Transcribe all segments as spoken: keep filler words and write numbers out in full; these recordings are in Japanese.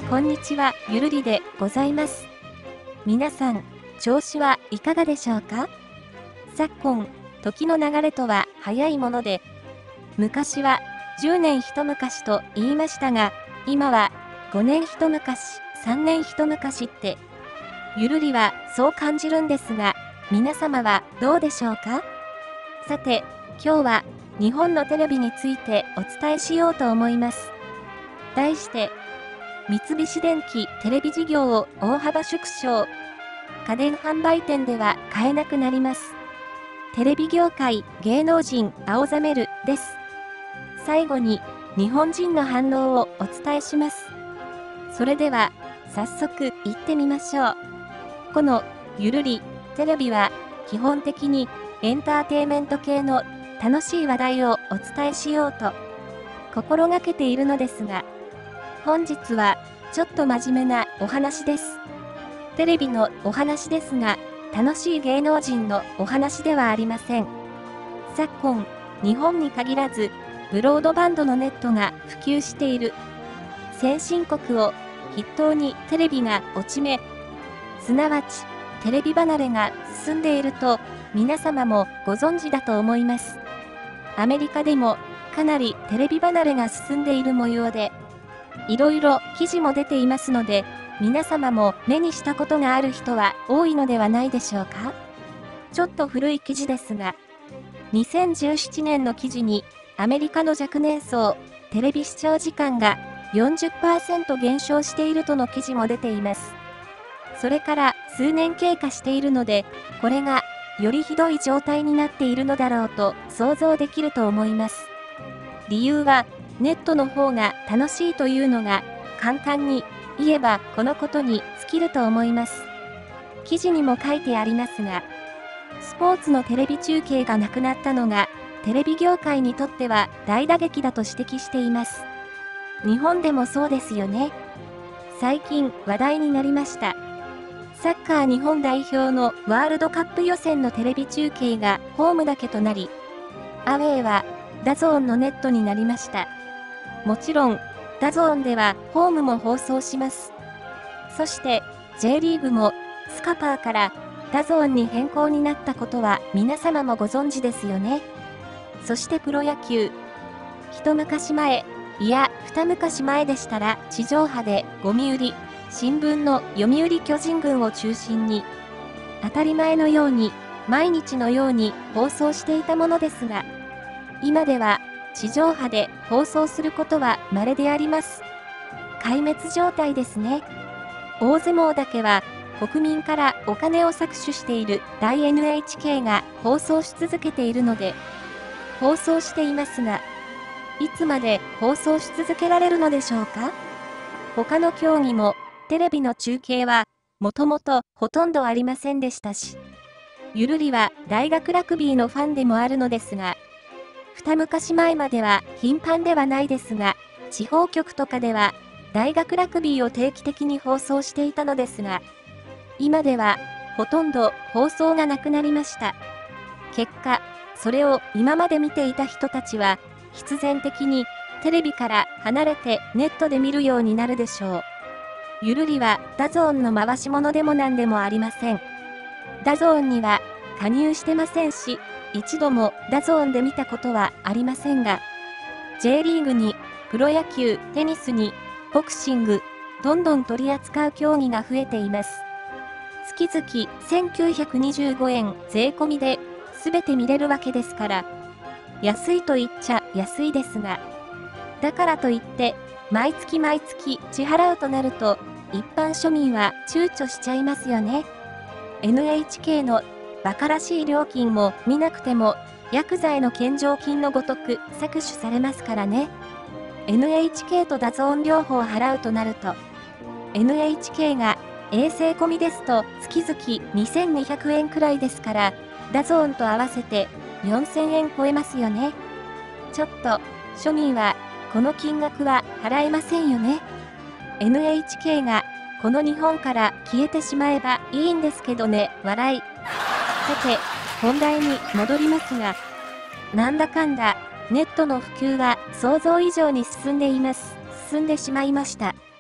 こんにちは、ゆるりでございます。皆さん、調子はいかがでしょうか？昨今、時の流れとは早いもので、昔はじゅうねん一昔と言いましたが、今はごねん一昔、さんねん一昔って、ゆるりはそう感じるんですが、皆様はどうでしょうか？さて、今日は日本のテレビについてお伝えしようと思います。題して、三菱電機テレビ事業を大幅縮小。家電販売店では買えなくなります。テレビ業界、芸能人、青ざめる、です。最後に、日本人の反応をお伝えします。それでは、早速、行ってみましょう。この、ゆるり、テレビは、基本的に、エンターテイメント系の、楽しい話題をお伝えしようと、心がけているのですが、本日は、ちょっと真面目なお話です。テレビのお話ですが、楽しい芸能人のお話ではありません。昨今、日本に限らず、ブロードバンドのネットが普及している。先進国を筆頭にテレビが落ち目、すなわち、テレビ離れが進んでいると、皆様もご存知だと思います。アメリカでも、かなりテレビ離れが進んでいる模様で、いろいろ記事も出ていますので、皆様も目にしたことがある人は多いのではないでしょうか？ちょっと古い記事ですが、にせんじゅうななねんの記事に、アメリカの若年層、テレビ視聴時間が よんじゅっパーセント 減少しているとの記事も出ています。それから数年経過しているので、これがよりひどい状態になっているのだろうと想像できると思います。理由は、ネットの方が楽しいというのが簡単に言えばこのことに尽きると思います。記事にも書いてありますが、スポーツのテレビ中継がなくなったのがテレビ業界にとっては大打撃だと指摘しています。日本でもそうですよね。最近話題になりました。サッカー日本代表のワールドカップ予選のテレビ中継がホームだけとなり、アウェーはダゾーンのネットになりました。もちろん、ダゾーンではホームも放送します。そして、J リーグもスカパーからダゾーンに変更になったことは皆様もご存知ですよね。そしてプロ野球。一昔前、いや二昔前でしたら地上波でゴミ売り、新聞の読売巨人軍を中心に、当たり前のように、毎日のように放送していたものですが、今では、地上波で放送することは稀であります。壊滅状態ですね。大相撲だけは国民からお金を搾取している大 エヌエイチケー が放送し続けているので、放送していますが、いつまで放送し続けられるのでしょうか？他の競技もテレビの中継はもともとほとんどありませんでしたし、ゆるりは大学ラグビーのファンでもあるのですが、二昔前までは頻繁ではないですが、地方局とかでは大学ラグビーを定期的に放送していたのですが、今ではほとんど放送がなくなりました。結果、それを今まで見ていた人たちは、必然的にテレビから離れてネットで見るようになるでしょう。ゆるりはダゾーンの回し物でもなんでもありません。ダゾーンには加入してませんし、一度もダゾーンで見たことはありませんが、J リーグに、プロ野球、テニスに、ボクシング、どんどん取り扱う競技が増えています。月々せんきゅうひゃくにじゅうごえん税込みで、すべて見れるわけですから、安いと言っちゃ安いですが、だからといって、毎月毎月支払うとなると、一般庶民は躊躇しちゃいますよね。エヌエイチケー の馬鹿らしい料金も見なくても、ヤクザへの献上金のごとく搾取されますからね。エヌエイチケー とダゾーン両方払うとなると、エヌエイチケー が衛星込みですと月々にせんにひゃくえんくらいですから、ダゾーンと合わせてよんせんえん超えますよね。ちょっと、庶民はこの金額は払えませんよね。エヌエイチケー がこの日本から消えてしまえばいいんですけどね、笑い。さて、本題に戻りますが、なんだかんだ、ネットの普及は想像以上に進んでいます。進んでしまいました。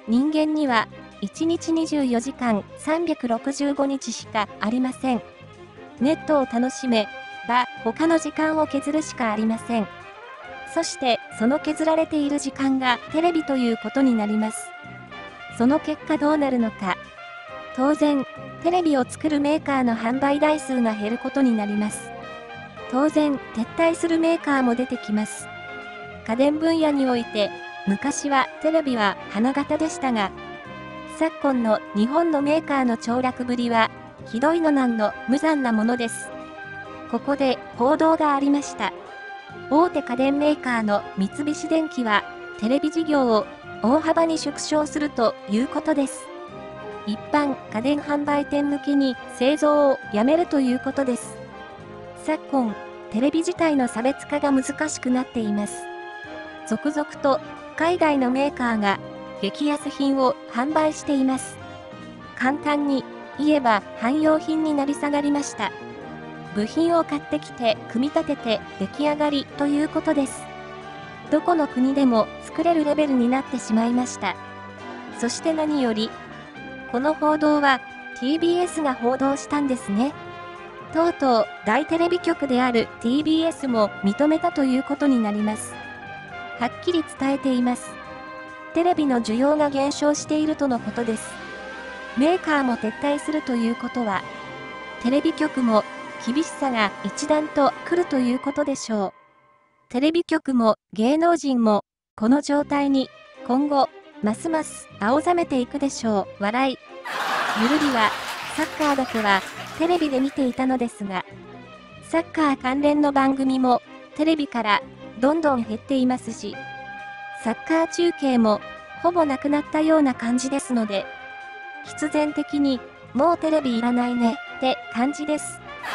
人間にはいちにちにじゅうよじかんさんびゃくろくじゅうごにちしかありません。ネットを楽しめば他の時間を削るしかありません。そしてその削られている時間がテレビということになります。その結果どうなるのか。当然、テレビを作るメーカーの販売台数が減ることになります。当然、撤退するメーカーも出てきます。家電分野において、昔はテレビは花形でしたが、昨今の日本のメーカーの凋落ぶりは、ひどいのなんの無残なものです。ここで報道がありました。大手家電メーカーの三菱電機は、テレビ事業を大幅に縮小するということです。一般家電販売店向けに製造をやめるということです。昨今、テレビ自体の差別化が難しくなっています。続々と海外のメーカーが激安品を販売しています。簡単に言えば汎用品になり下がりました。部品を買ってきて組み立てて出来上がりということです。どこの国でも作れるレベルになってしまいました。そして何より、この報道は ティービーエス が報道したんですね。とうとう大テレビ局である ティービーエス も認めたということになります。はっきり伝えています。テレビの需要が減少しているとのことです。メーカーも撤退するということは、テレビ局も厳しさが一段と来るということでしょう。テレビ局も芸能人もこの状態に今後ますます青ざめていくでしょう。笑い。ゆるりはサッカーだけはテレビで見ていたのですが、サッカー関連の番組もテレビからどんどん減っていますし、サッカー中継もほぼなくなったような感じですので、必然的にもうテレビいらないねって感じです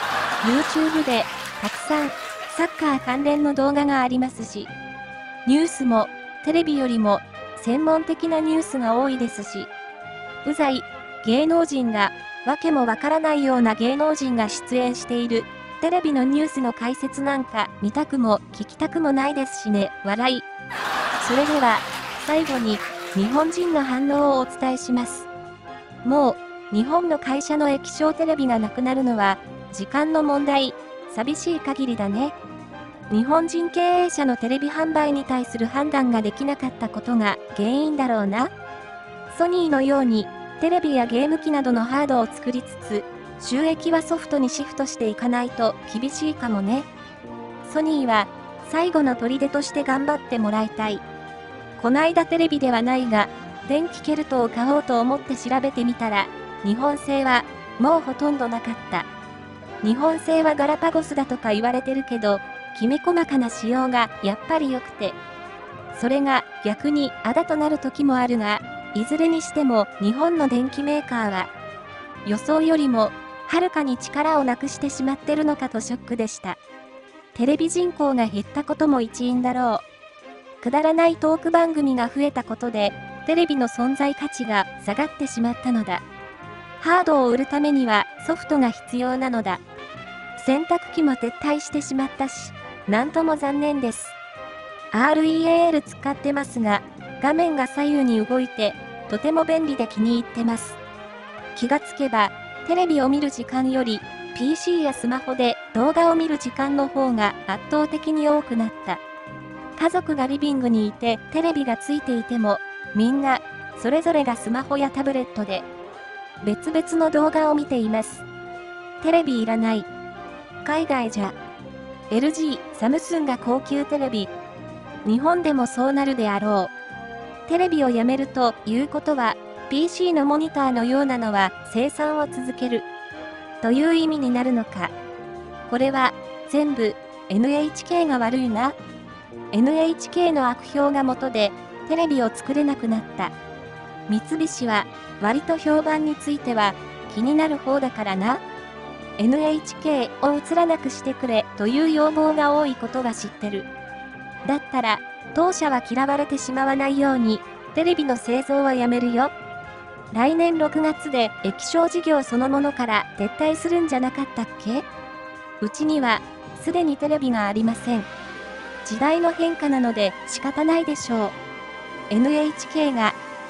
。YouTube でたくさんサッカー関連の動画がありますし、ニュースもテレビよりも専門的なニュースが多いですし、うざい芸能人がわけもわからないような芸能人が出演しているテレビのニュースの解説なんか見たくも聞きたくもないですしね。笑い。それでは最後に日本人の反応をお伝えします。もう日本の会社の液晶テレビがなくなるのは時間の問題。寂しい限りだね。日本人経営者のテレビ販売に対する判断ができなかったことが原因だろうな。ソニーのようにテレビやゲーム機などのハードを作りつつ、収益はソフトにシフトしていかないと厳しいかもね。ソニーは最後の砦として頑張ってもらいたい。こないだテレビではないが、電気ケルトを買おうと思って調べてみたら、日本製はもうほとんどなかった。日本製はガラパゴスだとか言われてるけど、きめ細かな仕様がやっぱり良くて、それが逆にあだとなる時もあるが、いずれにしても日本の電機メーカーは予想よりもはるかに力をなくしてしまってるのかとショックでした。テレビ人口が減ったことも一因だろう。くだらないトーク番組が増えたことで、テレビの存在価値が下がってしまったのだ。ハードを売るためにはソフトが必要なのだ。洗濯機も撤退してしまったし、なんとも残念です。アールイーエーエル 使ってますが、画面が左右に動いて、とても便利で気に入ってます。気がつけば、テレビを見る時間より、ピーシー やスマホで動画を見る時間の方が圧倒的に多くなった。家族がリビングにいてテレビがついていても、みんな、それぞれがスマホやタブレットで、別々の動画を見ています。テレビいらない。海外じゃ、エルジー、サムスンが高級テレビ。日本でもそうなるであろう。テレビをやめるということは、ピーシー のモニターのようなのは生産を続ける。という意味になるのか。これは、全部、エヌエイチケー が悪いな。エヌエイチケー の悪評が元で、テレビを作れなくなった。三菱は、割と評判については、気になる方だからな。エヌエイチケー を映らなくしてくれという要望が多いことは知ってる。だったら、当社は嫌われてしまわないように、テレビの製造はやめるよ。来年ろくがつで液晶事業そのものから撤退するんじゃなかったっけ？うちには、すでにテレビがありません。時代の変化なので仕方ないでしょう。エヌエイチケー が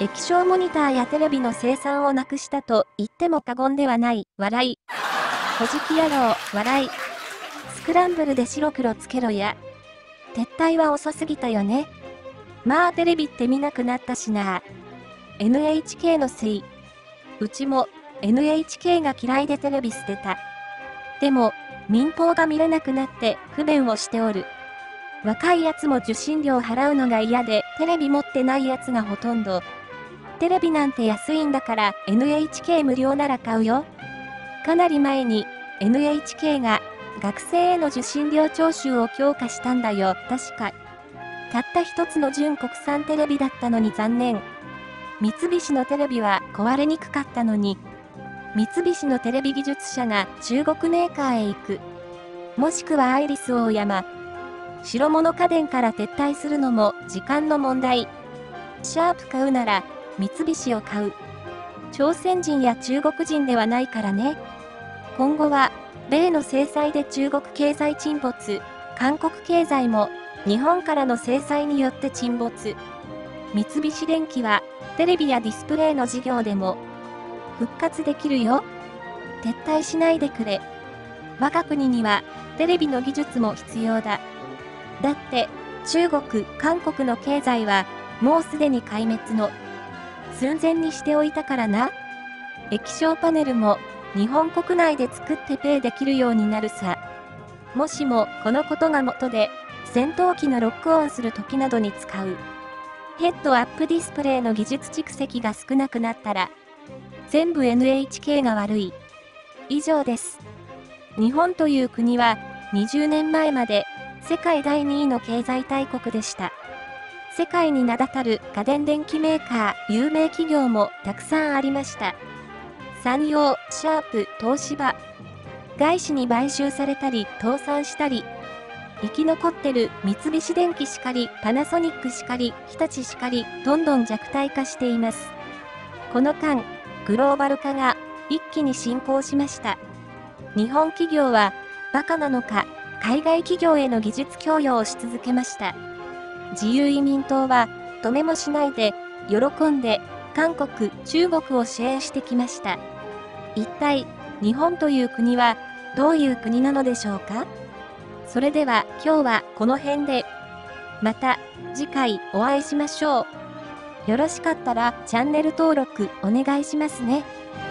液晶モニターやテレビの生産をなくしたと言っても過言ではない、笑い。こじき野郎、笑い。スクランブルで白黒つけろや。撤退は遅すぎたよね。まあテレビって見なくなったしな。エヌエイチケー のせい。うちも エヌエイチケー が嫌いでテレビ捨てた。でも、民放が見れなくなって不便をしておる。若いやつも受信料払うのが嫌でテレビ持ってないやつがほとんど。テレビなんて安いんだから エヌエイチケー 無料なら買うよ。かなり前に エヌエイチケー が学生への受信料徴収を強化したんだよ、確か。たった一つの純国産テレビだったのに残念。三菱のテレビは壊れにくかったのに、三菱のテレビ技術者が中国メーカーへ行く。もしくはアイリスオーヤマ。白物家電から撤退するのも時間の問題。シャープ買うなら三菱を買う。朝鮮人や中国人ではないからね。今後は、米の制裁で中国経済沈没、韓国経済も日本からの制裁によって沈没。三菱電機はテレビやディスプレイの事業でも復活できるよ。撤退しないでくれ。我が国にはテレビの技術も必要だ。だって中国、韓国の経済はもうすでに壊滅の寸前にしておいたからな。液晶パネルも日本国内で作ってペイできるようになるさ。もしもこのことが元で戦闘機のロックオンする時などに使うヘッドアップディスプレイの技術蓄積が少なくなったら全部 エヌエイチケー が悪い。以上です。日本という国はにじゅうねんまえまで世界だいにいの経済大国でした。世界に名だたる家電電機メーカー、有名企業もたくさんありました。産業、シャープ、東芝。外資に買収されたり、倒産したり。生き残ってる三菱電機しかり、パナソニックしかり、日立しかり、どんどん弱体化しています。この間、グローバル化が一気に進行しました。日本企業は、バカなのか、海外企業への技術供与をし続けました。自由移民党は、止めもしないで、喜んで、韓国、中国を支援してきました。一体、日本という国は、どういう国なのでしょうか？それでは、今日はこの辺で。また、次回お会いしましょう。よろしかったら、チャンネル登録お願いしますね。